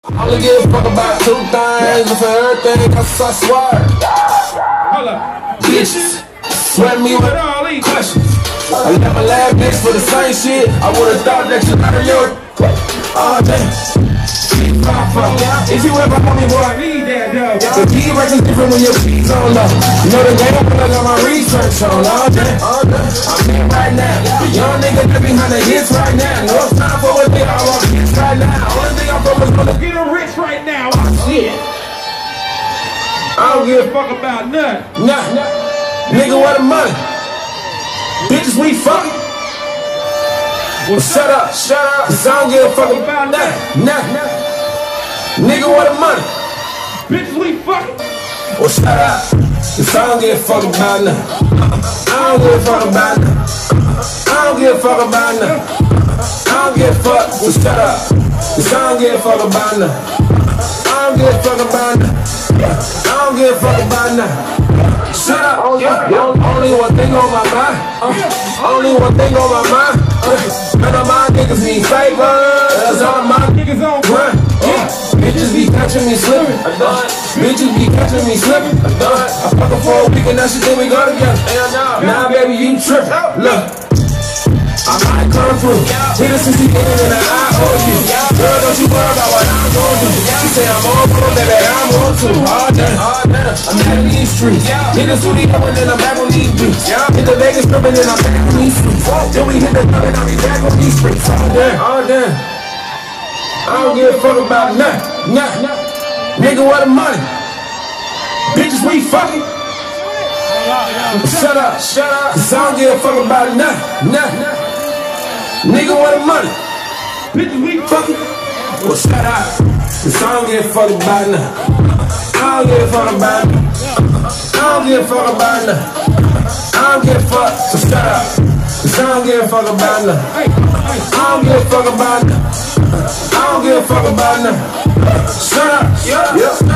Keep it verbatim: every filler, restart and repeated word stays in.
I only give a fuck about two things, and for everything, cause I swear. Hold up. Bitches, sweat me with all these questions. I left my lab bitch for the same shit. I would've thought that you learned your all day. If you ever want me, boy, I need that though. the key records different when your feet's on low. You know the game, but I got my research on all day. I'm here right now. The young nigga that behind the hits right now. No time for what they all want hits right now. Only thing I'm focused on is Get him rich right now. Oh, shit. I don't give a fuck. Fuck about nothing. Nah, nigga, what the money? Bitches, we fucking. Well, shut up, shut up. Cause I don't give a fuck about nothing. Nah, nigga, what the money? Bitch, we fucking. Well, shut up. Cause I don't give a fuck about nothing. I don't give a fuck about nothing. I don't give a fuck about nothing. I don't give a fuck. Well, shut up. Cause I don't give a fuck about nothing. I don't give a fuck about nothing. I don't give a fuck about nothing. Shut up. Only, only one thing on my mind. Uh, only one thing on my mind. Uh, none of my niggas need favors. All my Niggas on grind. Uh, bitches be catching me slipping. I done. Bitches be catching me slipping. I done. I fuck her for a week and now she think we go together. Nah, baby, you trippin'. Look. I might come through. Hit her since she get in and I owe you. Girl, don't you worry about what I'm gon' do. She say I'm on for baby, I'm on too. All day, all day. I'm out in these streets. Hit the studio and then I'm back on these beats. Hit the Vegas strip and then I'm back on these streets. Then we hit the club and I'll be back on these streets. All day, all day. I don't give a fuck about nothing. Nothing. Nigga, what the money? Bitches, we fucking. Shut up, shut up. Cause I don't give a fuck about nothing. Nothing. Nigga, what the money? Bitches, we fucking. Well, shut up. Cause I don't give a fuck about nothing. I don't give a fuck about nothing. I don't give a fuck about nothing. I don't give a fuck. So shut up. Cause I don't give a fuck about nothing. I don't give a fuck about nothing. I don't give a fuck about nothing. Shut up. Yeah.